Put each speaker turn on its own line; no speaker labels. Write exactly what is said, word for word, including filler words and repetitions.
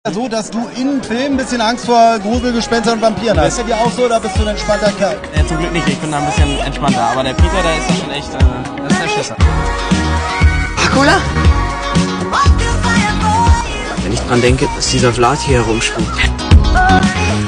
So, dass du in Filmen ein bisschen Angst vor Gruselgespenstern und Vampiren hast. Ist ja dir auch so, oder bist du ein entspannter Kerl?
Ja, zum Glück nicht, ich bin da ein bisschen entspannter. Aber der Peter, der ist ja schon echt, äh, das ist der Schisser.
Dracula? Wenn ich dran denke, dass dieser Vlad hier herumspringt.